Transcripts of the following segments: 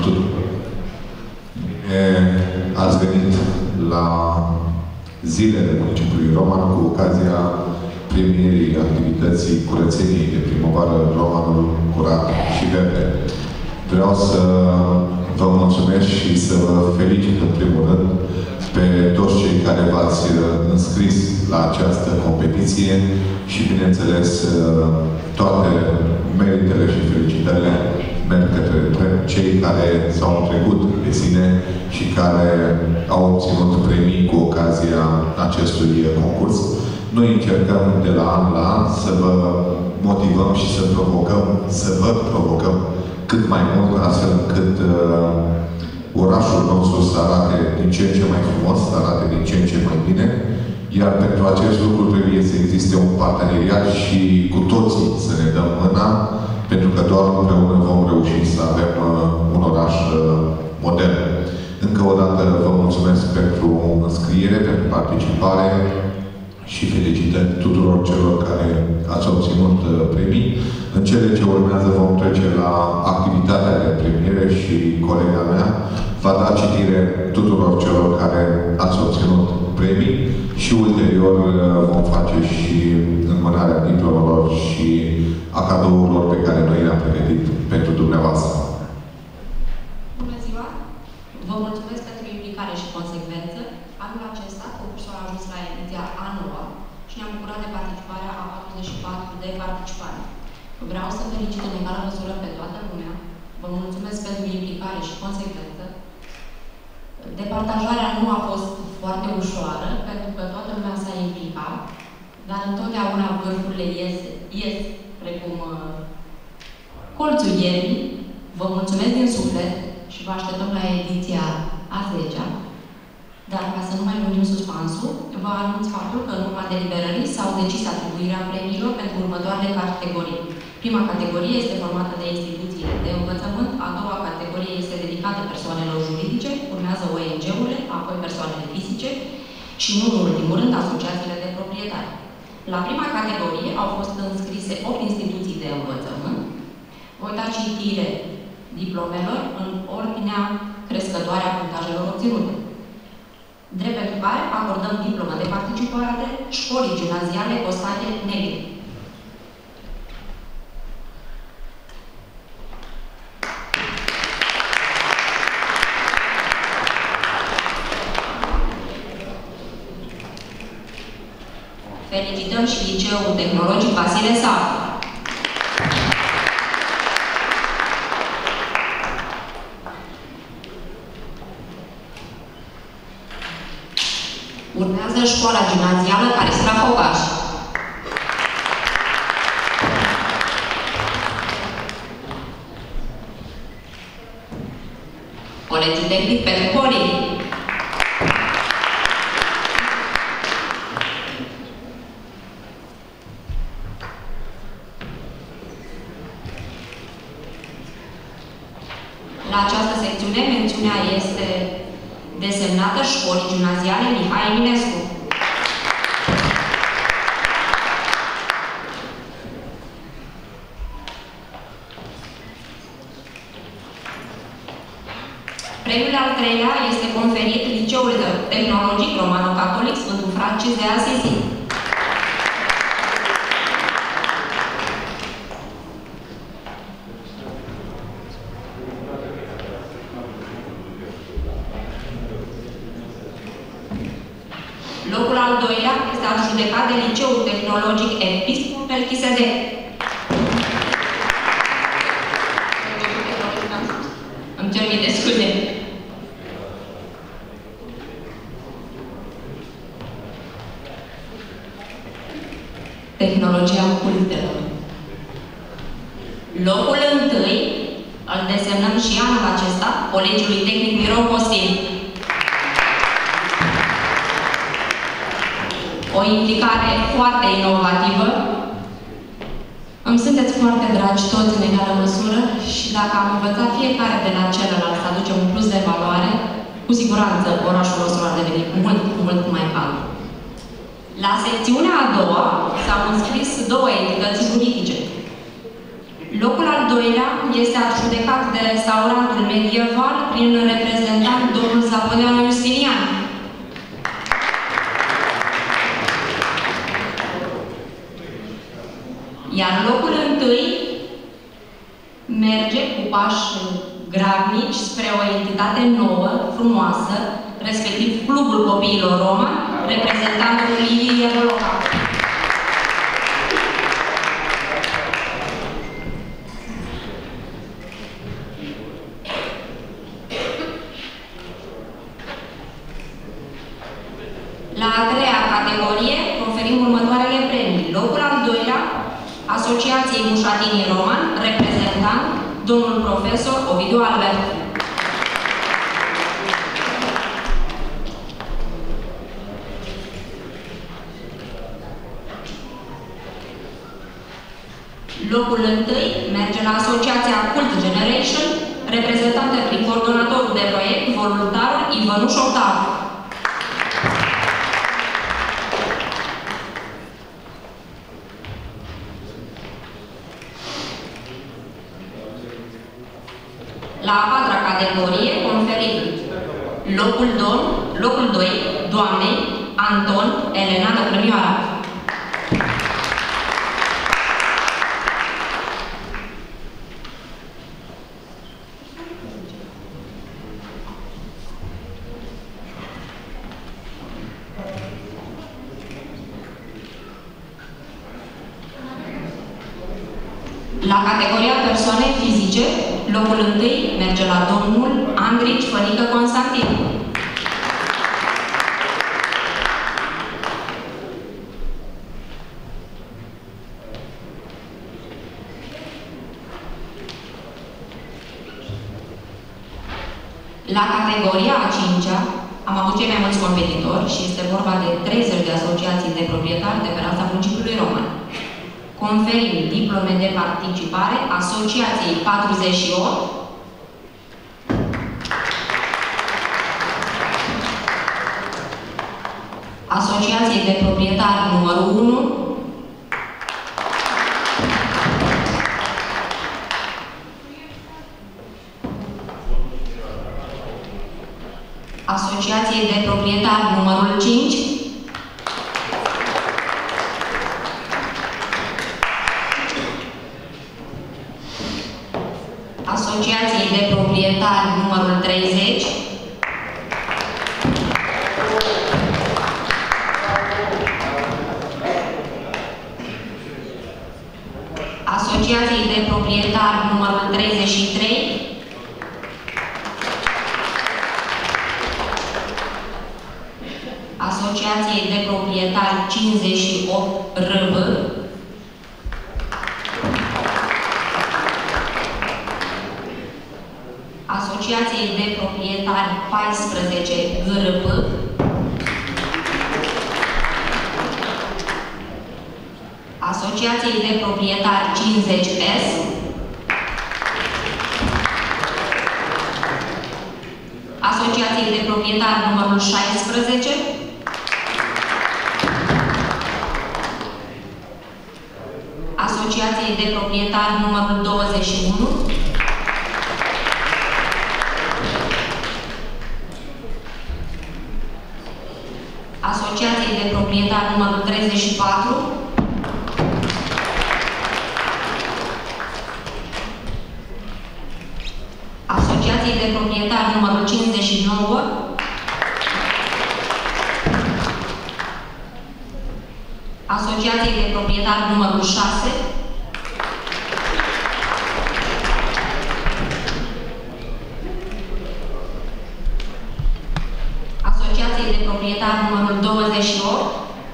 tuturor! Ați venit la zilele municipiului Roman cu ocazia premierii activității curățeniei de primăvară Romanul Curat și Verde. Vreau să vă mulțumesc și să vă felicit în primul rând pe toți cei care v-ați înscris la această competiție și, bineînțeles, toate meritele și felicitările merg către cei care s-au întrecut de sine și care au obținut premii cu ocazia acestui concurs. Noi încercăm de la an la an să vă motivăm și să provocăm, să vă provocăm cât mai mult, astfel încât orașul nostru să arate din ce în ce mai frumos, să arate din ce în ce mai bine. Iar pentru acest lucru trebuie să existe un parteneriat și cu toții să ne dăm mâna, pentru că doar împreună vom reuși să avem un oraș modern. Încă o dată vă mulțumesc pentru înscriere, pentru participare și felicitări tuturor celor care ați obținut premii. În cele ce urmează vom trece la activitatea de premiere și colega mea va da citire tuturor celor care ați obținut premii și ulterior vom face și înmânarea diplomelor și a cadourilor pe care noi le-am pregătit pentru dumneavoastră. Bună ziua! Vă mulțumesc pentru implicare și consecvență. Anul acesta, concursul a ajuns la ediția a 9-a și ne-am bucurat de participarea a 44 de participanți. Vreau să felicit în egală măsură pe toată lumea. Vă mulțumesc pentru implicare și consecvență. Departajarea nu a fost foarte ușoară, pentru că toată lumea s-a implicat, dar întotdeauna vârfurile ies precum colțul ierii. Vă mulțumesc din suflet și vă așteptăm la ediția a 10-a. Dar ca să nu mai lungim suspansul, vă anunț faptul că în urma deliberării s-au decis atribuirea premiilor pentru următoarele categorii. Prima categorie este formată de instituțiile de învățământ, a doua categorie este dedicată persoanelor juridice, urmează ONG-urile, apoi persoanele fizice și, nu în ultimul rând, asociațiile de proprietari. La prima categorie au fost înscrise 8 instituții de învățământ. Voi da citire diplomelor în ordinea crescătoare a punctajelor obținute. Drept pentru care acordăm diplomă de participare școlii gimnaziale Costate Negri. Felicităm și Liceul Tehnologic Vasile Safu. Urmează școala gimnazială Caristra Focaș. Colegiul Tehnic pentru Poli. La această secțiune, mențiunea este desemnată școlii gimnaziale Mihai Eminescu. Premiul al treilea este conferit Liceul Tehnologic Romano-Catolic Sfântul Francis de Assisi. Locul al doilea este adjudecat de Liceul Tehnologic Episcopul Melchisedec. Îmi cer mii de scuze. Tehnologia cultelor. Locul întâi îl desemnăm și anul acesta Colegiului Tehnic Miron Costin. O implicare foarte inovativă. Îmi sunteți foarte dragi toți în egală măsură și dacă am învățat fiecare de la celălalt să aducem un plus de valoare, cu siguranță orașul nostru ar deveni mult, mult mai cald. La secțiunea a doua s-au înscris două entități juridice. Locul al doilea este adjudecat de restaurantul medieval prin reprezentant domnul Zaponeanu Justinian. Iar locul întâi merge cu pași grabnici spre o entitate nouă, frumoasă, respectiv Clubul Copiilor Roma, reprezentantul Liviu Voloca. La a treia categorie conferim următoarele premii. Locul al doilea, Asociației Mușatinii Roman, reprezentant domnul profesor Ovidiu Albert. Locul întâi merge la Asociația Cult Generation, reprezentată prin coordonatorul de proiect, voluntarul Ivănuș Octav. La a patra categorie conferim locul 2, doamnei Anton Elena Dăcrămioara. La categoria persoane fizice, locul întâi merge la domnul Andrici Fănică Constantin. La categoria a 5-a am avut cei mai mulți competitori și este vorba de 30 de asociații de proprietari de pe raza municipiului Roman. Conferim diplome de participare Asociației 48, Asociației de proprietari numărul 1, Asociației de proprietari numărul 5, Asociației de proprietari numărul 30, Asociației de proprietari numărul 33, Asociației de proprietari 58 RB, Asociației de proprietari 14 GRP, Asociației de proprietari 50S, Asociației de proprietari numărul 16, Asociației de proprietari numărul 21, Asociației de proprietari numărul 34, Asociației de proprietari numărul 59, Asociației de proprietari numărul 6, Asociației de proprietari numărul 28,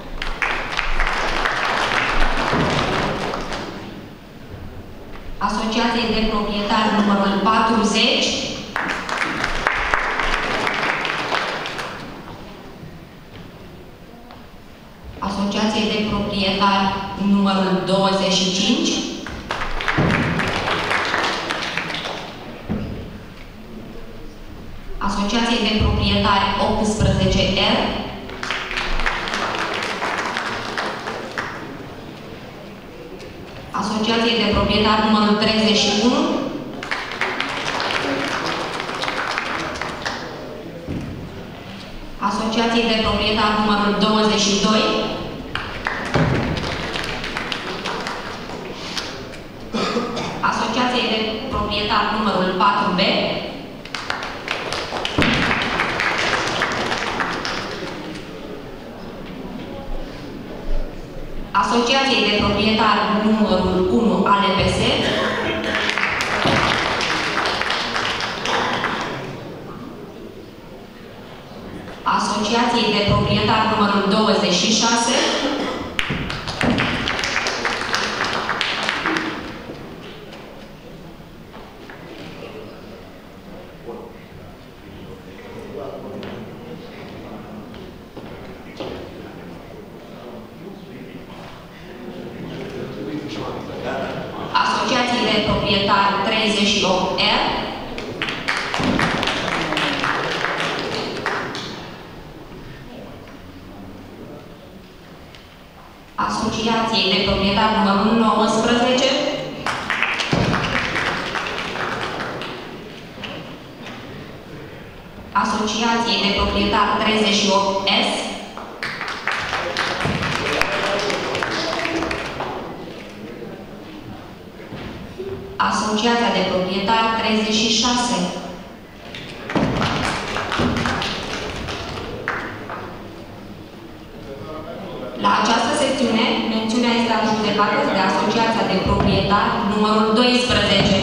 Asociației de proprietari numărul 40, Asociației de proprietari numărul 25, Asociației de proprietari 18R, Asociației de proprietari numărul 31, Asociației de proprietari numărul 22, Asociației de proprietari numărul 4B, Asociației de proprietari numărul 1 ALPS, Asociației de proprietari numărul 26, Asociației de proprietari 38R, Asociației de proprietari numărul 19, Asociației de proprietari 38S, Asociația de proprietari 36, la această secțiune, mențiunea este adjudecată de Asociația de proprietari numărul 12.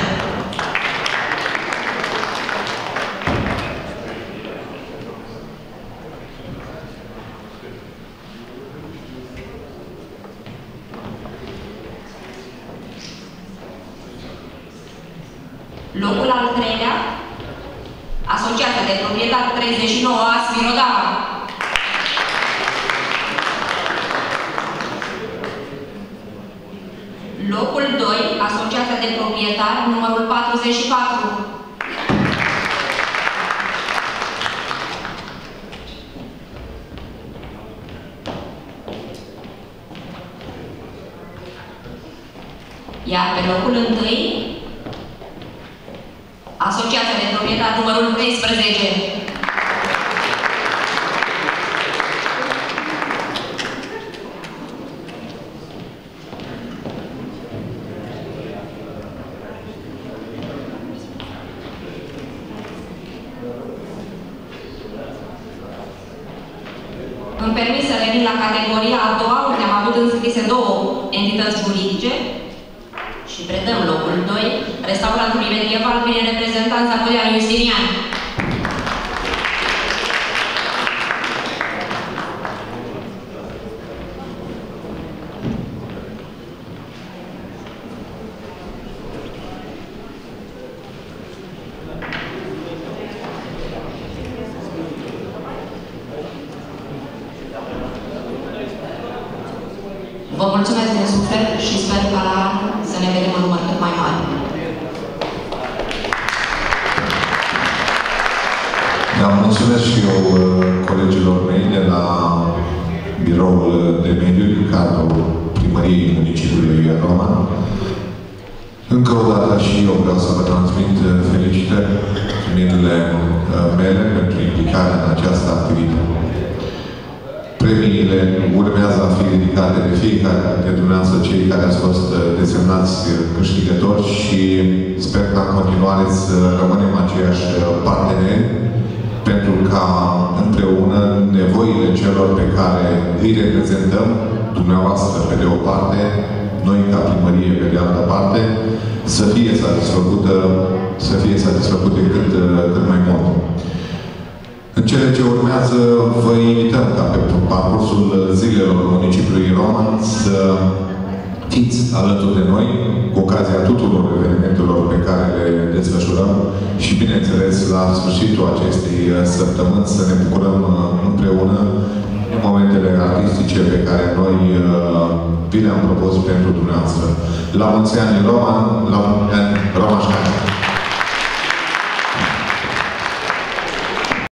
Locul al treilea, Asociația de proprietari 39 Asvirodava. Locul 2, Asociația de proprietari numărul 44. Iar pe locul 1, Asociația de proprietari numărul 13. Îmi permit să revin la categoria a doua, unde am avut înscrise două entități juridice și predăm locul 2, restaurantul medieval prin reprezentanța Pădeanului Justinian. Vă mulțumesc din suflet și sper ca să ne vedem în număr cât mai mare. Da, mulțumesc și eu colegilor mei de la biroul de mediu din cadrul primăriei municipiului Roman. Încă o dată și eu vreau să vă transmit felicitări minele mele pentru implicarea în această activitate. Premiile urmează a fi ridicate de fiecare dintre dumneavoastră, cei care ați fost desemnați câștigători, și sper ca în continuare să rămânem aceiași parteneri pentru ca împreună nevoile celor pe care îi reprezentăm, dumneavoastră pe de o parte, noi ca primărie pe de altă parte, să fie satisfăcute cât mai mult. În cele ce urmează, vă invităm ca pe parcursul zilelor municipiului Roman să fiți alături de noi, cu ocazia tuturor evenimentelor pe care le desfășurăm și, bineînțeles, la sfârșitul acestei săptămâni să ne bucurăm împreună în momentele artistice pe care noi vi le-am propus pentru dumneavoastră. La mulți ani Roman, la mulți ani Romașcani!